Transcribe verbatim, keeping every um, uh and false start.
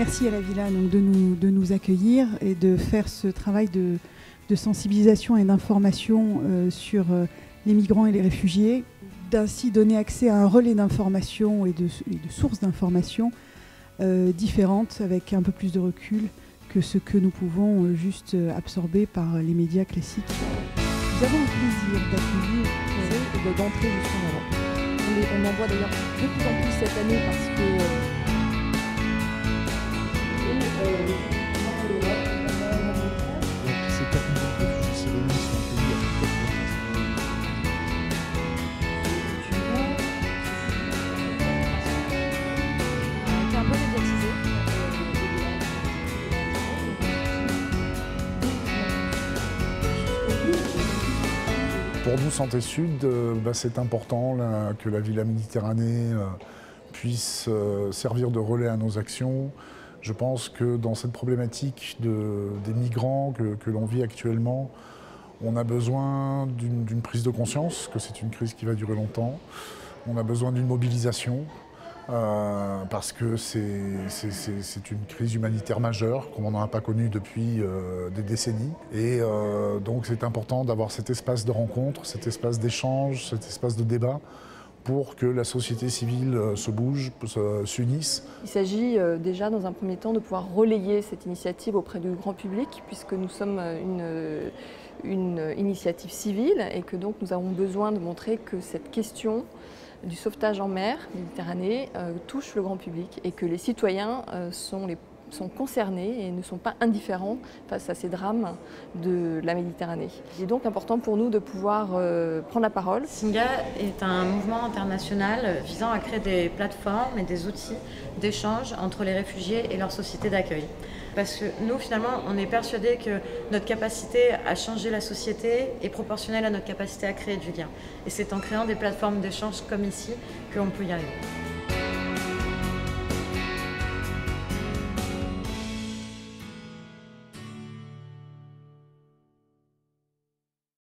Merci à la Villa donc, de, nous, de nous accueillir et de faire ce travail de, de sensibilisation et d'information euh, sur euh, les migrants et les réfugiés, d'ainsi donner accès à un relais d'information et de, et de sources d'information euh, différentes avec un peu plus de recul que ce que nous pouvons euh, juste absorber par les médias classiques. Nous avons le plaisir d'accueillir euh, et d'entrer justement. On, les, on en voit d'ailleurs de plus en plus cette année parce que euh, Pour nous, Santé Sud, euh, bah, c'est important là, que la Villa Méditerranée euh, puisse euh, servir de relais à nos actions. Je pense que dans cette problématique de, des migrants que, que l'on vit actuellement, on a besoin d'une prise de conscience, que c'est une crise qui va durer longtemps. On a besoin d'une mobilisation, euh, parce que c'est une crise humanitaire majeure, comme on n'en a pas connu depuis euh, des décennies. Et euh, donc c'est important d'avoir cet espace de rencontre, cet espace d'échange, cet espace de débat, pour que la société civile se bouge, s'unisse. Il s'agit déjà dans un premier temps de pouvoir relayer cette initiative auprès du grand public, puisque nous sommes une, une initiative civile et que donc nous avons besoin de montrer que cette question du sauvetage en mer Méditerranée euh, touche le grand public et que les citoyens euh, sont, les, sont concernés et ne sont pas indifférents face à ces drames de la Méditerranée. Il est donc important pour nous de pouvoir euh, prendre la parole. Singa est un mouvement international visant à créer des plateformes et des outils d'échange entre les réfugiés et leur société d'accueil. Parce que nous, finalement, on est persuadés que notre capacité à changer la société est proportionnelle à notre capacité à créer du lien. Et c'est en créant des plateformes d'échange comme ici qu'on peut y arriver.